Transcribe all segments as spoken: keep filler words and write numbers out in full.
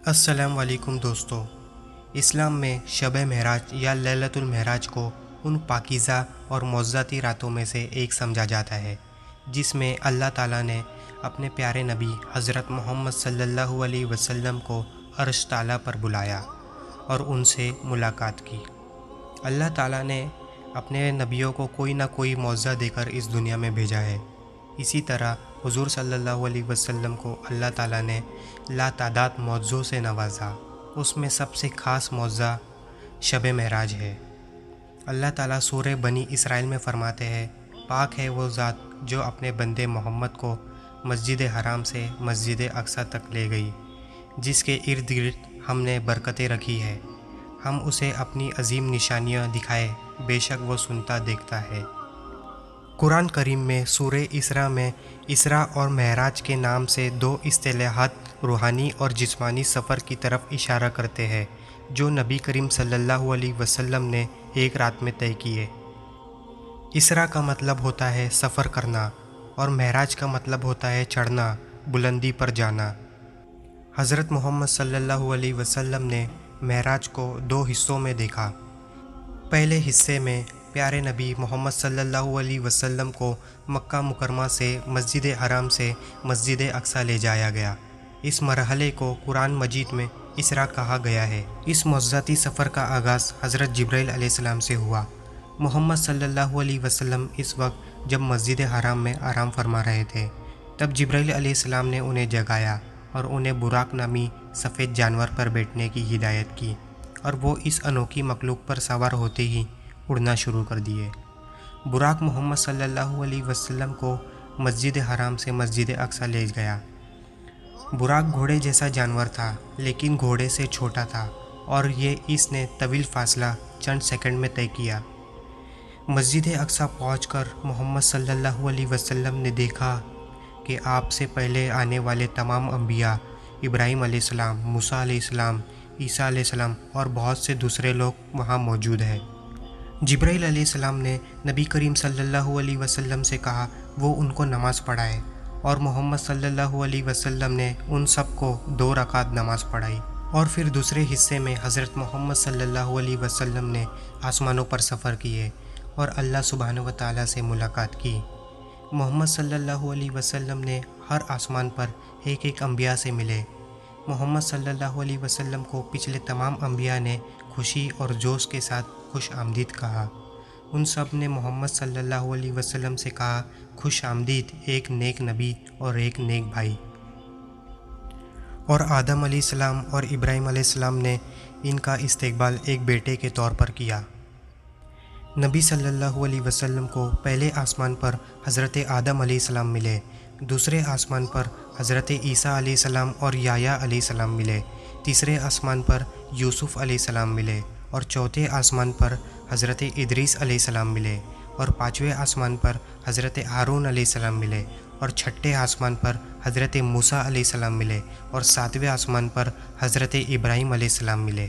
السلام علیکم دوستو، اسلام میں شب معراج یا لیلۃ المعراج کو ان پاکیزہ اور معززاتی راتوں میں سے ایک سمجھا جاتا ہے جس میں اللہ تعالیٰ نے اپنے پیارے نبی حضرت محمد صلی اللہ علیہ وسلم کو عرش تعالیٰ پر بلایا اور ان سے ملاقات کی۔ اللہ تعالیٰ نے اپنے نبیوں کو کوئی نہ کوئی معجزہ دے کر اس دنیا میں بھیجا ہے۔ اسی طرح حضور صلی اللہ علیہ وسلم کو اللہ تعالیٰ نے لا تعداد معجزوں سے نوازا۔ اس میں سب سے خاص معجزہ شب معراج ہے۔ اللہ تعالیٰ سورہ بنی اسرائیل میں فرماتے ہیں، پاک ہے وہ ذات جو اپنے بندے محمد کو مسجد حرام سے مسجد اقصی تک لے گئی، جس کے ارد گرد ہم نے برکتیں رکھی ہے۔ ہم اسے اپنی عظیم نشانیاں دکھائے، بے شک وہ سنتا دیکھتا ہے۔ قرآن کریم میں سورہ اسراء میں اسراء اور معراج کے نام سے دو اصطلاحات روحانی اور جسمانی سفر کی طرف اشارہ کرتے ہیں جو نبی کریم صلی اللہ علیہ وسلم نے ایک رات میں طے کیے۔ اسراء کا مطلب ہوتا ہے سفر کرنا اور معراج کا مطلب ہوتا ہے چڑھنا، بلندی پر جانا۔ حضرت محمد صلی اللہ علیہ وسلم نے معراج کو دو حصوں میں دیکھا۔ پہلے حصے میں پیارے نبی محمد صلی اللہ علیہ وسلم کو مکہ مکرمہ سے مسجد حرام سے مسجد اقصی لے جایا گیا۔ اس مرحلے کو قرآن مجید میں اسراء کہا گیا ہے۔ اس معجزاتی سفر کا آغاز حضرت جبرائیل علیہ السلام سے ہوا۔ محمد صلی اللہ علیہ وسلم اس وقت جب مسجد حرام میں آرام فرما رہے تھے، تب جبرائیل علیہ السلام نے انہیں جگایا اور انہیں براق نامی سفید جانور پر بیٹھنے کی ہدایت کی، اور وہ اس انوکھی مخلوق پر سوار ہوتے ہی اڑنا شروع کر دیے۔ براق محمد صلی اللہ علیہ وسلم کو مسجد حرام سے مسجد اقصی لے گیا۔ براق گھوڑے جیسا جانور تھا لیکن گھوڑے سے چھوٹا تھا، اور یہ اس نے طویل فاصلہ چند سیکنڈ میں طے کیا۔ مسجد اقصی پہنچ کر محمد صلی اللہ علیہ وسلم نے دیکھا کہ آپ سے پہلے آنے والے تمام انبیاء، ابراہیم علیہ السلام، موسیٰ علیہ السلام، عیسیٰ علیہ السلام اور بہت سے دوسرے لوگ وہاں موجود ہیں۔ جبرائیل علیہ السلام نے نبی کریم صلی اللہ علیہ وسلم سے کہا وہ ان کو نماز پڑھائے، اور محمد صلی اللہ علیہ وسلم نے ان سب کو دو رکعت نماز پڑھائی۔ اور پھر دوسرے حصے میں حضرت محمد صلی اللہ علیہ وسلم نے آسمانوں پر سفر کیے اور اللہ سبحانہ و تعالیٰ سے ملاقات کی۔ محمد صلی اللہ علیہ وسلم نے ہر آسمان پر ایک ایک انبیاء سے ملے۔ محمد صلی اللہ علیہ وسلم کو پچھلے تمام انبیاء نے خوشی اور جوش کے ساتھ خوش آمدید کہا۔ ان سب نے محمد صلی اللہ علیہ وسلم سے کہا، خوش آمدید ایک نیک نبی اور ایک نیک بھائی۔ اور آدم علیہ السلام اور ابراہیم علیہ السلام نے ان کا استقبال ایک بیٹے کے طور پر کیا۔ نبی صلی اللہ علیہ وسلم کو پہلے آسمان پر حضرت آدم علیہ السلام ملے، دوسرے آسمان پر حضرت عیسیٰ علیہ السلام اور یحییٰ علیہ السلام ملے، تیسرے آسمان پر یوسف علیہ السلام ملے، اور چوتھے آسمان پر حضرت ادریس علیہ السلام ملے، اور پانچویں آسمان پر حضرت ہارون علیہ السلام ملے، اور چھٹے آسمان پر حضرت موسیٰ علیہ السلام ملے، اور ساتویں آسمان پر حضرت ابراہیم علیہ السلام ملے۔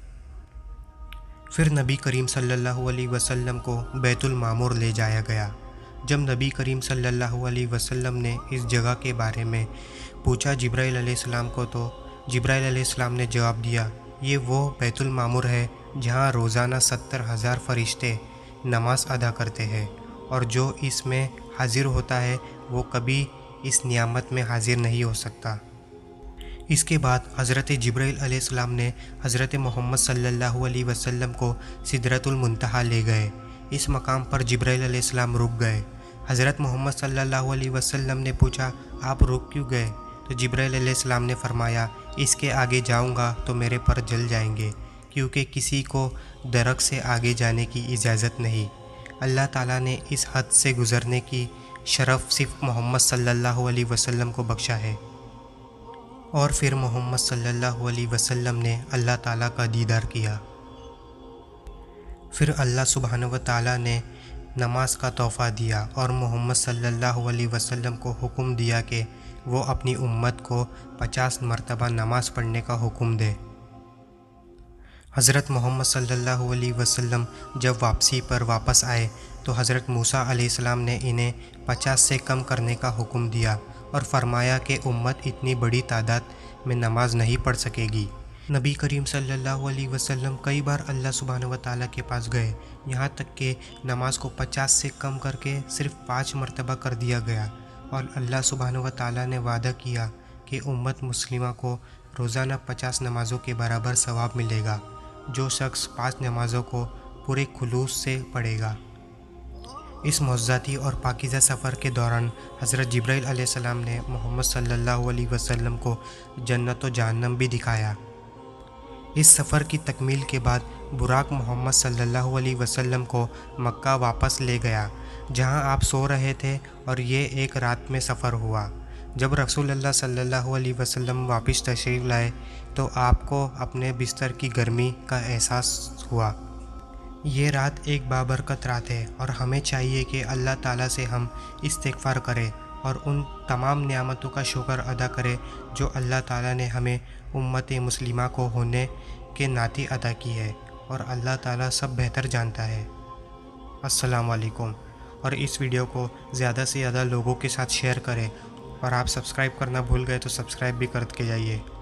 پھر نبی کریم صلی اللہ علیہ وسلم کو بیت المعمور لے جایا گیا۔ جب نبی کریم صلی اللہ علیہ وسلم نے اس جگہ کے بارے میں پوچھا جبرائیل علیہ السلام کو، تو جبرائیل علیہ السلام نے جواب دیا، یہ وہ بیت المعمور ہے جہاں روزانہ ستر ہزار فرشتے نماز ادا کرتے ہیں، اور جو اس میں حاضر ہوتا ہے وہ کبھی اس نعمت میں حاضر نہیں ہو سکتا۔ اس کے بعد حضرت جبرائیل علیہ السلام نے حضرت محمد صلی اللہ علیہ وسلم کو سدرۃ المنتہا لے گئے۔ اس مقام پر جبرائیل علیہ السلام رک گئے۔ حضرت محمد صلی اللہ علیہ وسلم نے پوچھا، آپ رک کیوں گئے؟ تو جبرائیل علیہ السلام نے فرمایا، اس کے آگے جاؤں گا تو میرے پر جل جائیں گے، کیونکہ کسی کو درخت سے آگے جانے کی اجازت نہیں۔ اللہ تعالیٰ نے اس حد سے گزرنے کی شرف صرف محمد صلی اللہ علیہ وسلم کو بخشا ہے۔ اور پھر محمد صلی اللہ علیہ وسلم نے اللہ تعالیٰ کا دیدار کیا۔ پھر اللہ سبحانہ و تعالیٰ نے نماز کا تحفہ دیا اور محمد صلی اللہ علیہ وسلم کو حکم دیا کہ وہ اپنی امت کو پچاس مرتبہ نماز پڑھنے کا حکم دے۔ حضرت محمد صلی اللہ علیہ وسلم جب واپسی پر واپس آئے تو حضرت موسیٰ علیہ السلام نے انہیں پچاس سے کم کرنے کا حکم دیا، اور فرمایا کہ امت اتنی بڑی تعداد میں نماز نہیں پڑھ سکے گی۔ نبی کریم صلی اللہ علیہ وسلم کئی بار اللہ سبحانہ و تعالیٰ کے پاس گئے، یہاں تک کہ نماز کو پچاس سے کم کر کے صرف پانچ مرتبہ کر دیا گیا، اور اللہ سبحانہ و تعالیٰ نے وعدہ کیا کہ امت مسلمہ کو روزانہ پچاس نمازوں کے برابر ثواب ملے گا، جو شخص پانچ نمازوں کو پورے خلوص سے پڑھے گا۔ اس معجزاتی اور پاکیزہ سفر کے دوران حضرت جبرائیل علیہ السلام نے محمد صلی اللہ علیہ وسلم کو جنت و جہنم بھی دکھایا۔ اس سفر کی تکمیل کے بعد براق محمد صلی اللہ علیہ وسلم کو مکہ واپس لے گیا، جہاں آپ سو رہے تھے، اور یہ ایک رات میں سفر ہوا۔ جب رسول اللہ صلی اللہ علیہ وسلم واپس تشریف لائے تو آپ کو اپنے بستر کی گرمی کا احساس ہوا۔ یہ رات ایک بابرکت رات ہے، اور ہمیں چاہیے کہ اللہ تعالیٰ سے ہم استغفار کریں اور ان تمام نعمتوں کا شکر ادا کریں جو اللہ تعالیٰ نے ہمیں امت مسلمہ کو ہونے کے ناطے عطا کی ہے، اور اللہ تعالیٰ سب بہتر جانتا ہے۔ السلام علیکم، اور اس ویڈیو کو زیادہ سے زیادہ لوگوں کے ساتھ شیئر کریں، اور آپ سبسکرائب کرنا بھول گئے تو سبسکرائب بھی کر کے جائیے۔